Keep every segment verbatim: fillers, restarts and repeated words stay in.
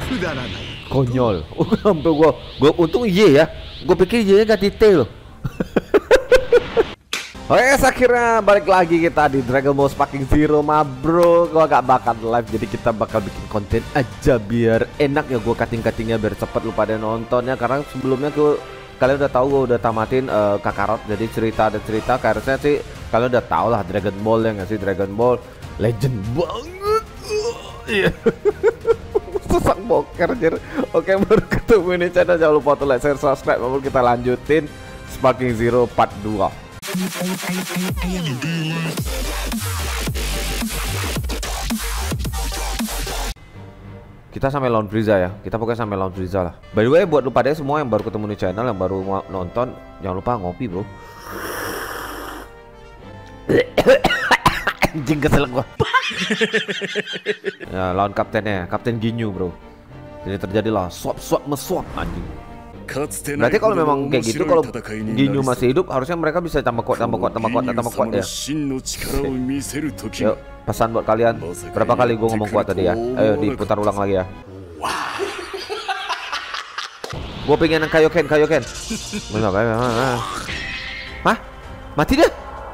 Konyol. Sampai gua, gua untung iya ya. Gua pikir iya gak detail loh. Oke, akhirnya balik lagi kita di Dragon Ball Sparking Zero, ma bro. Gua gak bakal live, jadi kita bakal bikin konten aja biar enak ya. Gua cutting-cuttingnya biar cepet lu pada nontonnya. Karena sebelumnya gua, kalian udah tahu gua udah tamatin uh, Kakarot. Jadi cerita ada cerita. Harusnya sih kalian udah tahu lah Dragon Ball ya nggak sih? Dragon Ball legend banget. Iya. Susah boker anjir. Oke, baru ketemu ini channel, jangan lupa untuk like, share, subscribe. Lalu kita lanjutin Sparking Zero part dua. Kita sampai lawan Frieza ya. Kita pokoknya sampai lawan Frieza lah. By the way, buat lu pada semua yang baru ketemu di channel, yang baru nonton, jangan lupa ngopi, bro. Anjing, kesel gua. Ya, lawan kaptennya, Kapten Ginyu, bro. Jadi terjadilah swap-swap mesuap anjing. Berarti kalau memang kayak gitu, kalau Ginyu masih hidup, harusnya mereka bisa tambah kuat, tambah kuat, tambah kuat, tambah kuat ya. Yuk, pesan buat kalian. Berapa kali gue ngomong kuat tadi ya? Ayo diputar ulang lagi ya. Gue pengen Kaioken, Kaioken. Hah? Mati dia?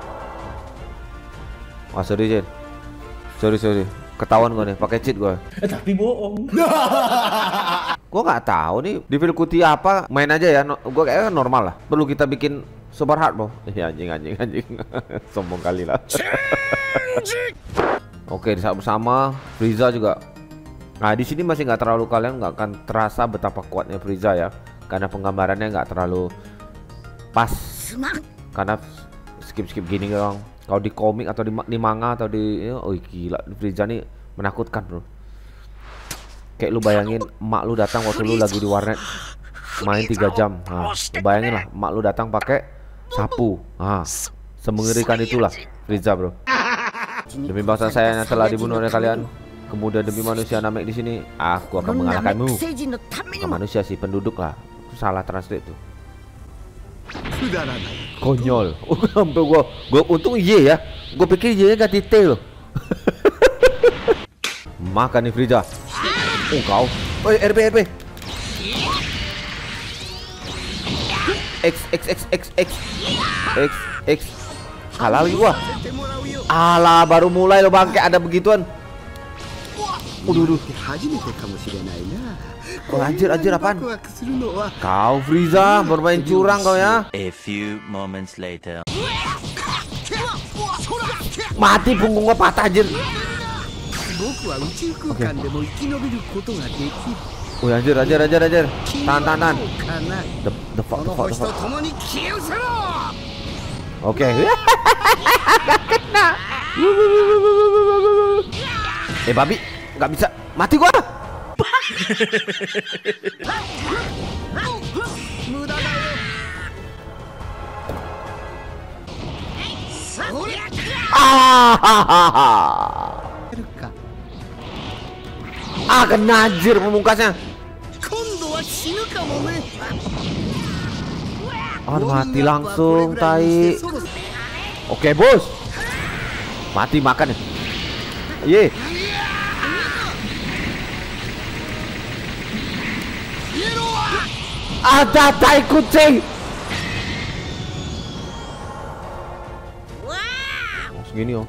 Wah, sorry Jen. Sorry, sorry. Ketahuan gue nih, pakai cheat gue. Eh, tapi bohong. Gue nggak tahu nih di difficulty apa, main aja ya. No, gue kayaknya normal lah. Perlu kita bikin super hard, bro. Iya, anjing, anjing, anjing. Sombong kali lah. Oke, di saat bersama Frieza juga. Nah, di sini masih nggak terlalu, kalian nggak akan terasa betapa kuatnya Frieza ya, karena penggambarannya nggak terlalu pas. Karena skip-skip gini dong. Kalau di komik atau di, di manga atau di, oh gila, Frieza nih menakutkan, bro. Kayak lu bayangin emak lu datang waktu lu lagi di warnet main tiga jam. Nah, lu bayangin lah emak lu datang pakai sapu. Nah, semengerikan itulah Frieza, bro. Demi bangsa saya yang telah dibunuh oleh kalian, kemudian demi manusia Namek di sini, aku akan mengalahkanmu. Bukan manusia sih, penduduk lah. Salah translate tuh. Konyol. Sampai gua, gua untung iya ya. Gua pikir iya gak detail loh. Makan nih Frieza. Oh kau. Oi, R P R P. X X X X X X X. Kalah lagi gua. Alah, baru mulai lo bangke ada begituan. Udah, udah. Oh, anjir, anjir apaan? Kau Frieza bermain curang kau ya. A few moments later. Mati punggung gua patah anjir. Okay. Oh, anjir, anjir, anjir, anjir. Tahan, tahan, tahan. The, the fuck, the fuck, the fuck. Oke. Okay. Eh, babi, nggak bisa. Mati gua. Ah, kena anjir pemungkasnya. Oh, mati langsung, tai. Oke, bos. Mati makan ya. Ye. Ada tai kucing. Oh, segini om.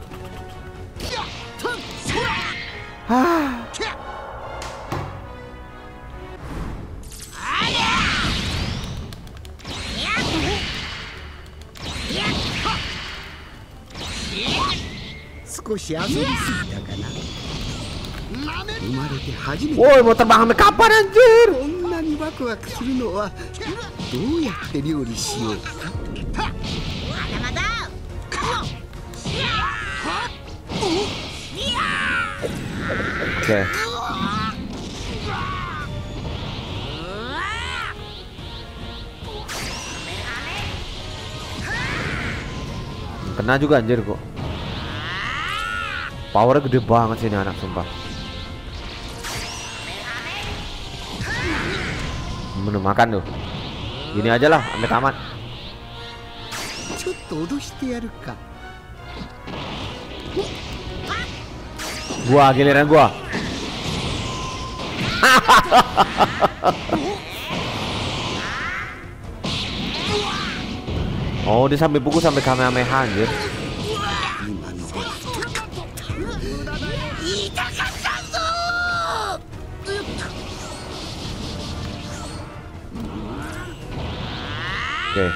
Ah. Woi, mau terbang sampai kapan anjir? Oke. Kena juga anjir kok. Powernya gede banget sih ini anak, sumpah. Menu makan tuh. Gini aja lah, sampai tamat. Gua giliran gua. Oh, dia sampai pukul sampai Kamehameha anjir. Oke.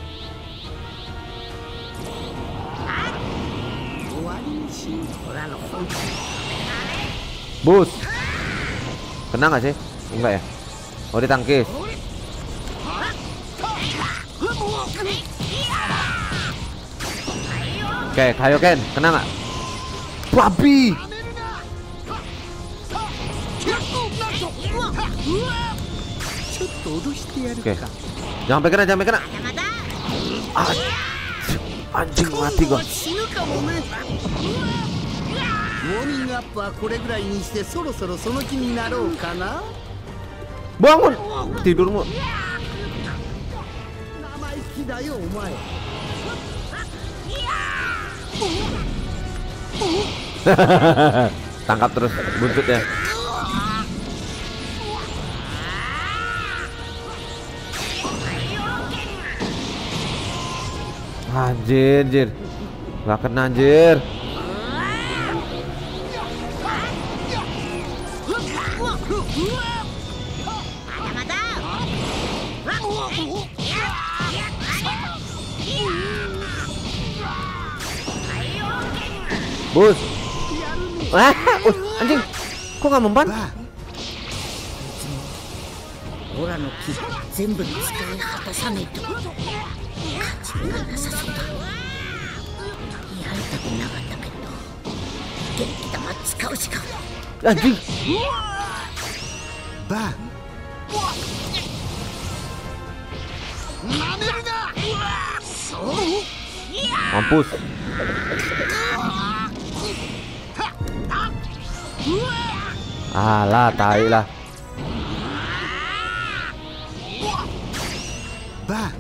Bus. Kena nggak sih? Enggak ya? Oh, ditangkis. Oke, Kaioken, kena nggak? Babi. Oke, jangan sampai kena, jangan sampai kena. Ah, anjing mati gua. Bangun, tidurmu. Tangkap terus buntutnya. Anjir, anjir. Gak kena anjir. Bus. Ah, uh, anjing. Kok nggak mempan? Anjing. Bang. Mampus. Alah, tai lah. Bang.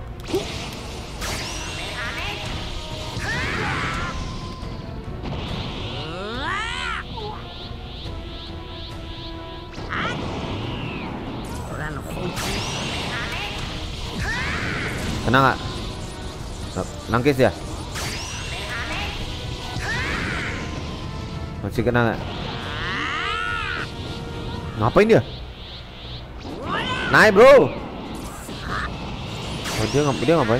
Kena nggak? Nangkis ya? Masih kena nggak? Ngapain dia? Naik bro. Oh, dia ngap dia ngapain?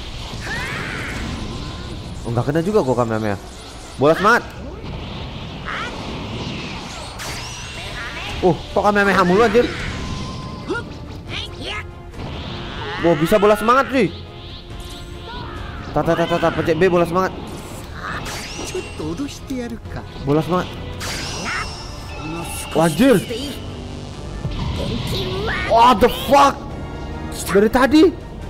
Oh, nggak kena juga kok Kamehameha. Bola semangat. Uh, kok Kamehameha mulu anjir. Wow, bisa bola semangat sih. Tata tata tata pencet B bola semangat. Bola semangat. Wajir. What the fuck? Dari tadi.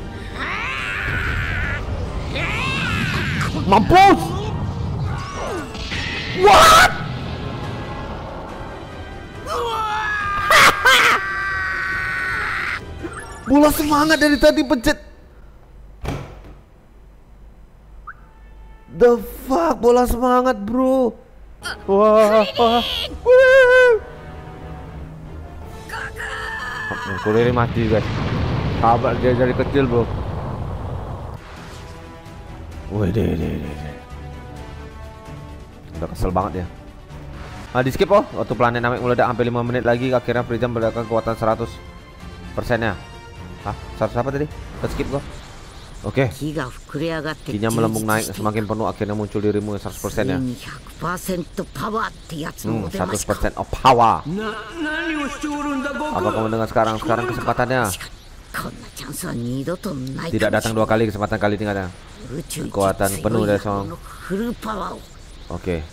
Mampus. What? Bola semangat dari tadi pencet. The fuck, bola semangat bro. Wah, wah. Kuriri mati guys. Sahabat dia dari kecil bro. Wih deh deh deh. Udah kesel banget ya. Nah, di skip oh. Waktu planet Namek meledak sampai lima menit lagi. Akhirnya Frieza mendapatkan kekuatan seratus persennya. Hah? seratus apa tadi? Kita skip gua. Oke. Kinya melambung naik semakin penuh, akhirnya muncul dirimu yang seratus persen ya. Hmm, seratus persen of power. Apa kamu dengar sekarang? Sekarang kesempatannya. Tidak datang dua kali, kesempatan kali tinggalnya. Kekuatan penuh dari Song. Oke.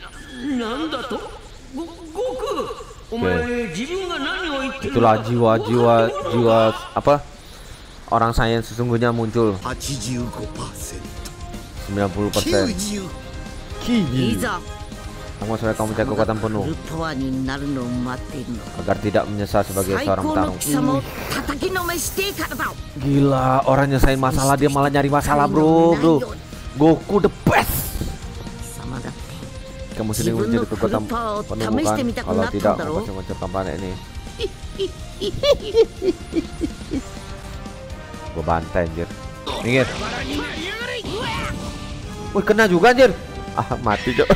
Oke. Itulah jiwa-jiwa jiwa apa? Orang sains sesungguhnya muncul. sembilan puluh persen. Kini kamu supaya kamu mencari kekuatan penuh agar tidak menyesal sebagai seorang petarung. Gila, orang nyesain masalah dia malah nyari masalah bro, bro. Goku the best. Kamu sendiri mencari kekuatan penuh bukan? Kalau tidak, kamu pasti mencari kampanye ini. Gua bantai anjir. Minggir. Wih, kena juga anjir. Ah, mati, Cok.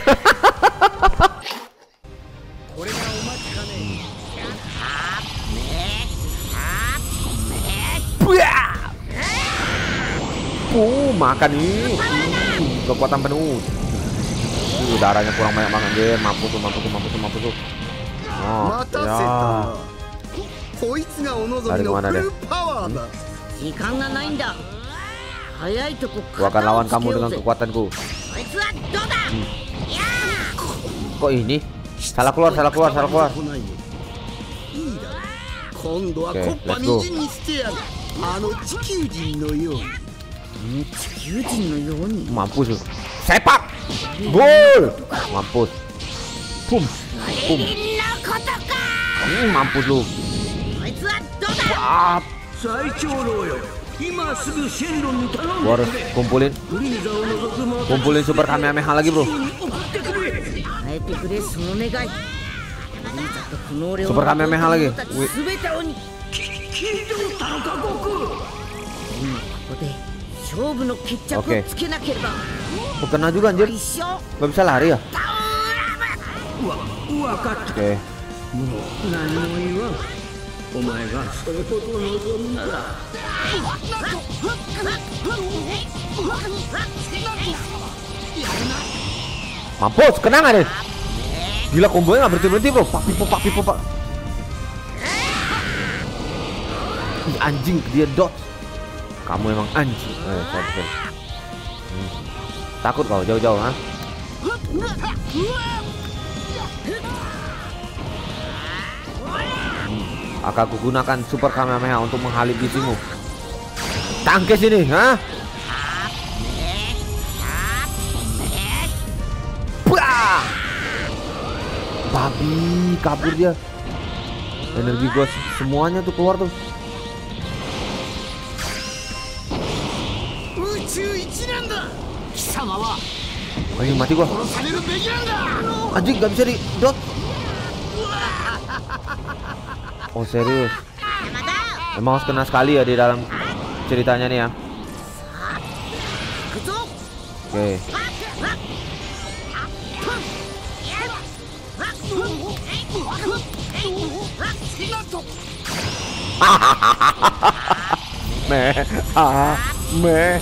Uh, makan nih. Hmm, kekuatan penuh. Uh, darahnya kurang banyak banget anjir. Mampu tuh, mampu tuh, mampu tuh, mampu tuh. Oh, ya. Dari mana deh? Hmm? Gua akan lawan kamu dengan kekuatanku. Hmm. Kok ini? Salah keluar, salah keluar, salah keluar. Oke, let's go. Mampus lu. Sepak. Gol. Mampus. Pum. Pum. Hmm, mampus lu. Wah. Gua harus kumpulin. Kumpulin super Kamehameha lagi, bro. Super Kamehameha lagi. Oke. Oh, kena juga anjir. Gak bisa lari ya? Oke. Mampus, kena nggak deh? Gila, kombonya nggak berhenti-berhenti, bro. Pak pipo, pak pipo, pak. Ih, anjing, dia dot. Kamu emang anjing. Eh, sorry, sorry. Hmm. Takut kau jauh-jauh, ha? Hmm. Akan kugunakan super Kamehameha untuk menghalip bisimu. Tangkis ini, ha? Bah! Babi, kabur dia. Energi gua semuanya tuh keluar tuh. Ayo, mati gua. Anjing, gak bisa di dot. Oh, serius. Emang harus kena sekali ya di dalam ceritanya nih ya. Oke. Meh, ah, meh.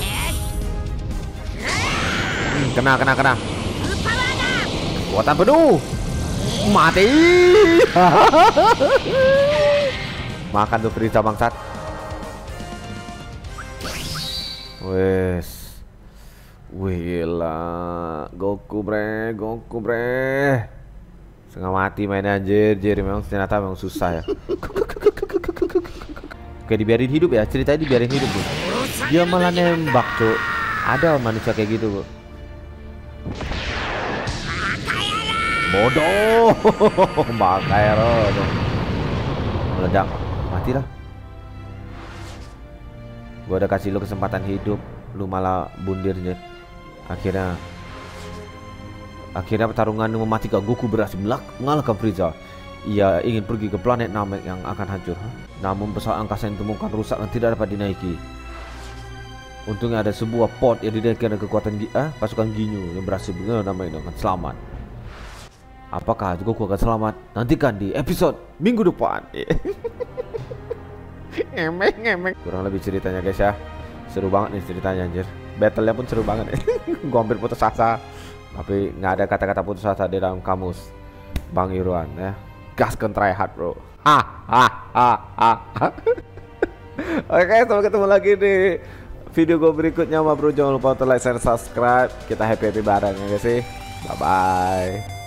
Hmm, kena, kena, kena. Kekuatan penuh. Mati. Makan tuh Frieza bangsat. Wes. Wih, gila. Goku bre, Goku bre. Setengah mati mainnya anjir, anjir. Memang ternyata memang susah ya. Oke, dibiarin hidup ya, ceritanya dibiarin hidup tuh. Dia malah nembak tuh. Ada manusia kayak gitu, Bu. Bodoh. Bakaero dong. Meledak. Matilah. Gua udah kasih lu kesempatan hidup, lu malah bundirnya. Akhirnya Akhirnya pertarungan mematikan Goku berhasil mengalahkan Frieza. Ia ingin pergi ke planet Namek yang akan hancur. Namun pesawat angkasa yang ditemukan rusak dan tidak dapat dinaiki. Untungnya ada sebuah pod yang dinaiki dengan kekuatan ah, pasukan Ginyu yang berhasil mengalahkan Namek dengan selamat. Apakah Goku akan selamat? Nantikan di episode minggu depan. Emeng emeng. Kurang lebih ceritanya guys ya. Seru banget nih ceritanya anjir. Battle-nya pun seru banget nih. Gua hampir putus asa. Tapi nggak ada kata-kata putus asa di dalam kamus Bang Iruan ya. Gaskan try hard bro. Ah ah ah ah. Oke, sampai ketemu lagi di video gue berikutnya, ma bro. Jangan lupa untuk like, share, subscribe. Kita happy happy bareng ya guys sih. Bye bye.